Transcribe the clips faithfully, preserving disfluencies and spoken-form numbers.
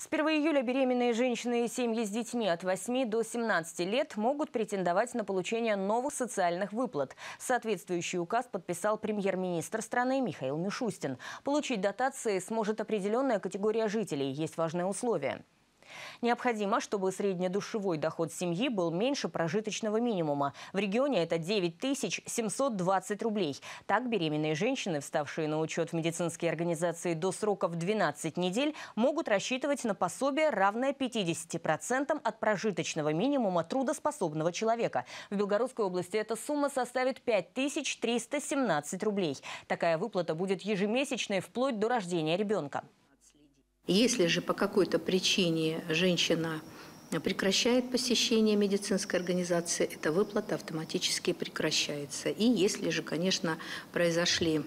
С первого июля беременные женщины и семьи с детьми от восьми до семнадцати лет могут претендовать на получение новых социальных выплат. Соответствующий указ подписал премьер-министр страны Михаил Мишустин. Получить дотации сможет определенная категория жителей. Есть важные условия. Необходимо, чтобы среднедушевой доход семьи был меньше прожиточного минимума. В регионе это девять тысяч семьсот двадцать рублей. Так беременные женщины, вставшие на учет в медицинские организации до срока в двенадцать недель, могут рассчитывать на пособие, равное пятидесяти процентам от прожиточного минимума трудоспособного человека. В Белгородской области эта сумма составит пять тысяч триста семнадцать рублей. Такая выплата будет ежемесячной вплоть до рождения ребенка. Если же по какой-то причине женщина прекращает посещение медицинской организации, эта выплата автоматически прекращается. И если же, конечно, произошли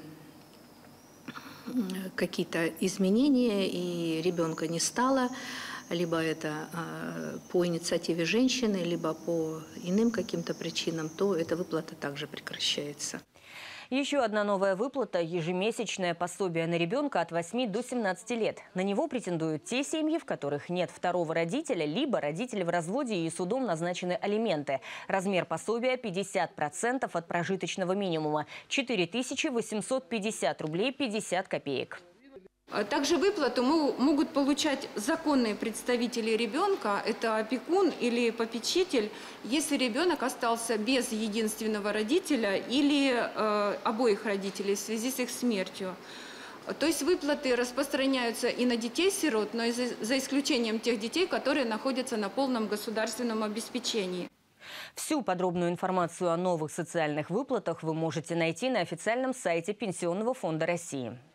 какие-то изменения и ребенка не стало, либо это по инициативе женщины, либо по иным каким-то причинам, то эта выплата также прекращается. Еще одна новая выплата – ежемесячное пособие на ребенка от восьми до семнадцати лет. На него претендуют те семьи, в которых нет второго родителя, либо родители в разводе и судом назначены алименты. Размер пособия – пятьдесят процентов от прожиточного минимума – четыре тысячи восемьсот пятьдесят рублей пятьдесят копеек. Также выплату могут получать законные представители ребенка, это опекун или попечитель, если ребенок остался без единственного родителя или э, обоих родителей в связи с их смертью. То есть выплаты распространяются и на детей-сирот, но и за, за исключением тех детей, которые находятся на полном государственном обеспечении. Всю подробную информацию о новых социальных выплатах вы можете найти на официальном сайте Пенсионного фонда России.